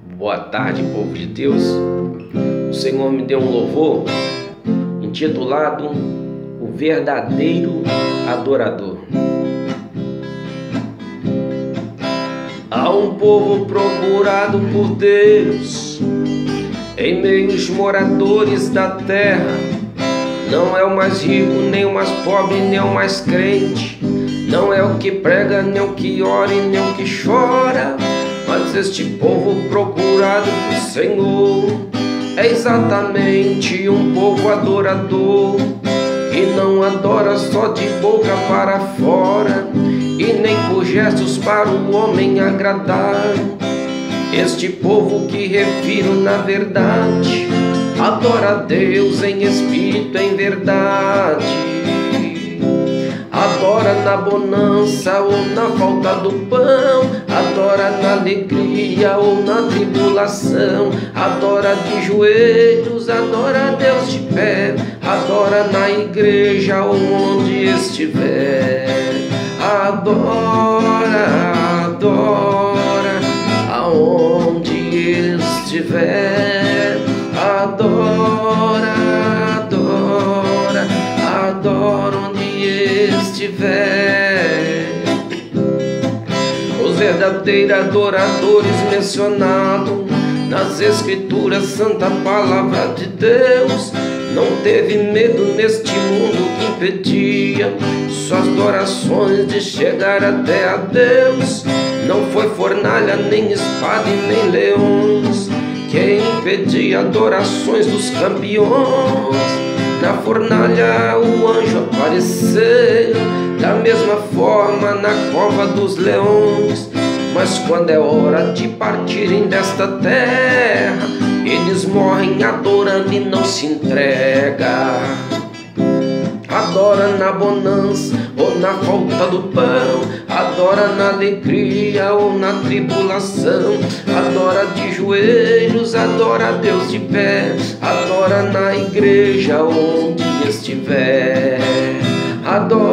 Boa tarde, povo de Deus. O Senhor me deu um louvor intitulado O Verdadeiro Adorador. Há um povo procurado por Deus em meio aos moradores da terra. Não é o mais rico, nem o mais pobre, nem o mais crente. Não é o que prega, nem o que ora e nem o que chora. Mas este povo procurado por Senhor é exatamente um povo adorador, que não adora só de boca para fora e nem por gestos para o homem agradar. Este povo que refiro na verdade adora a Deus em espírito, em verdade. Adora na bonança ou na falta do pão, adora na alegria ou na tribulação, adora de joelhos, adora a Deus de pé, adora na igreja ou onde estiver. Adora, adora aonde estiver. Adora, adora, adora onde estiver. Os verdadeiros adoradores mencionados nas Escrituras, Santa Palavra de Deus, não teve medo neste mundo que impedia suas orações de chegar até a Deus. Não foi fornalha, nem espada e nem leões que impedia adorações dos campeões. Na fornalha o anjo apareceu, da mesma forma na cova dos leões. Mas quando é hora de partirem desta terra, eles morrem adorando e não se entregam. Adora na bonança ou na falta do pão, adora na alegria ou na tribulação, adora de joelhos, adora a Deus de pé, adora na igreja onde estiver. Adora